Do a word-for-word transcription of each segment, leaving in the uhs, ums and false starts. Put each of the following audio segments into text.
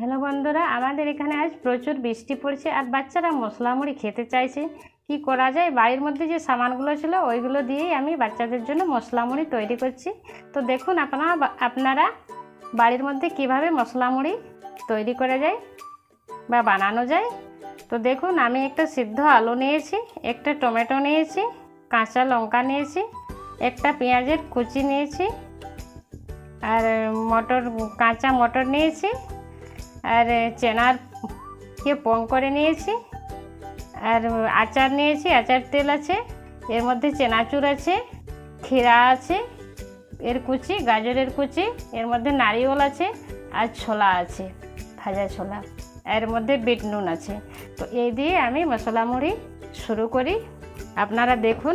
Hello বন্ধুরা, আমাদের এখানে আজ প্রচুর বৃষ্টি পড়ছে আর বাচ্চারা মশলা মুড়ি খেতে চাইছে। কি করা যায়, বাড়ির মধ্যে যে সামানগুলো ছিল ওইগুলো দিয়েই আমি বাচ্চাদের জন্য মশলা মুড়ি তৈরি করছি। তো দেখুন আপনারা আপনারা বাড়ির মধ্যে কিভাবে মশলা মুড়ি তৈরি করা যায় বা বানানো যায়। তো দেখুন, আমি একটা সিদ্ধ আলু নিয়েছি, একটা টমেটো নিয়েছি, কাঁচা লঙ্কা নিয়েছি, একটা পেঁয়াজের কুচি নিয়েছি, আর মটর কাঁচা মটর নিয়েছি, আর চেনার কে পং করে নিয়েছি, আর আচার নিয়েছি, আচার তেল আছে, এর মধ্যে চেনাচুর আছে, ক্ষীরা আছে এর কুচি, গাজরের কুচি, এর মধ্যে নারিকেল আছে, আর ছোলা আছে, ভাজা ছোলা, এর মধ্যে বিট নুন আছে। তো এই দিয়ে আমি মশলা মুড়ি শুরু করি। আপনারা দেখুন।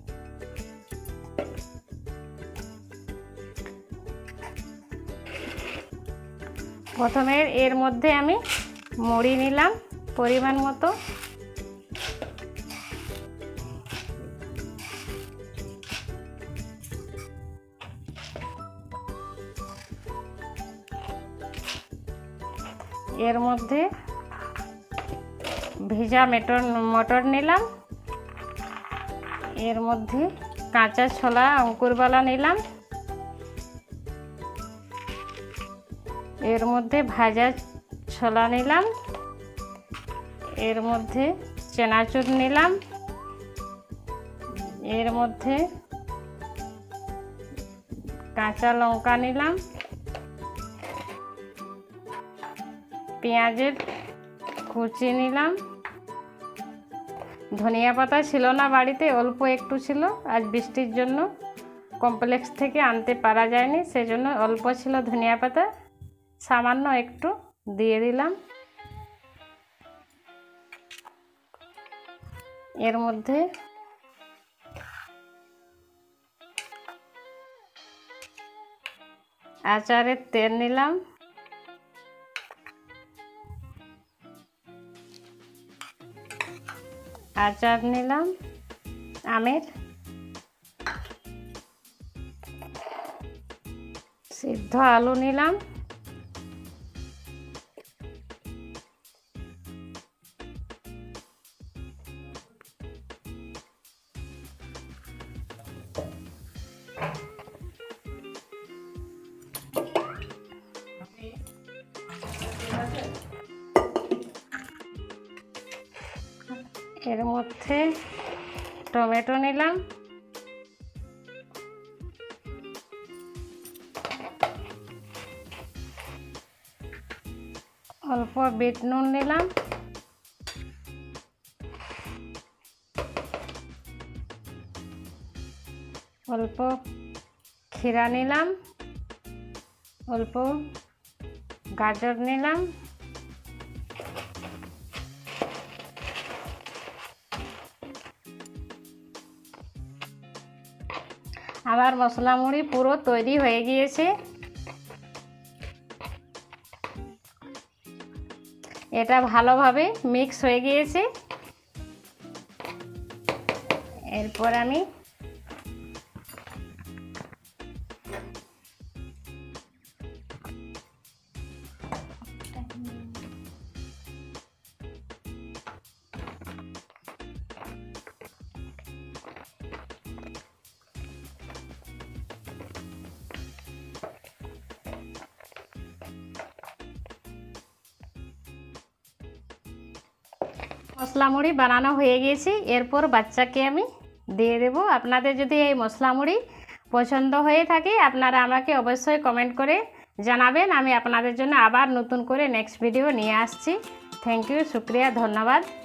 প্রথমে এর মধ্যে আমি মুড়ি নিলাম পরিমাণ মতো, এর মধ্যে ভেজা মটর মটর নিলাম, এর মধ্যে কাঁচা ছোলা অঙ্কুরবালা নিলাম, এর মধ্যে ভাজা ছোলা নিলাম, এর মধ্যে চেনাচুর নিলাম, এর মধ্যে কাঁচা লঙ্কা নিলাম, পেঁয়াজের কুচি নিলাম, ধনিয়া পাতা ছিল না বাড়িতে, অল্প একটু ছিল, আজ বৃষ্টির জন্য কমপ্লেক্স থেকে আনতে পারা যায়নি, সেজন্য অল্প ছিল ধনিয়া পাতা, সামান্য একটু দিয়ে দিলাম। এর মধ্যে আচারের তেল নিলাম, আচার নিলাম আমের, সিদ্ধ আলু নিলাম, এর মধ্যে টমেটো নিলাম, অল্প বিট নুন নিলাম, অল্প ক্ষীরা নিলাম, অল্প গাজর নিলাম, আমার মশলা মুড়ি পুরো তৈরি হয়ে গিয়েছে। এটা ভালোভাবে মিক্স হয়ে গিয়েছে। এরপর আমি মশলা মুড়ি বানানো হয়ে গেছে। এরপর বাচ্চাকে আমি দিয়ে দেব। আপনাদের যদি এই মশলা মুড়ি পছন্দ হয়ে থাকে আপনারা আমাকে অবশ্যই কমেন্ট করে জানাবেন। আমি আপনাদের জন্য আবার নতুন করে নেক্সট ভিডিও নিয়ে আসছি। থ্যাংক ইউ, শুক্রিয়া, ধন্যবাদ।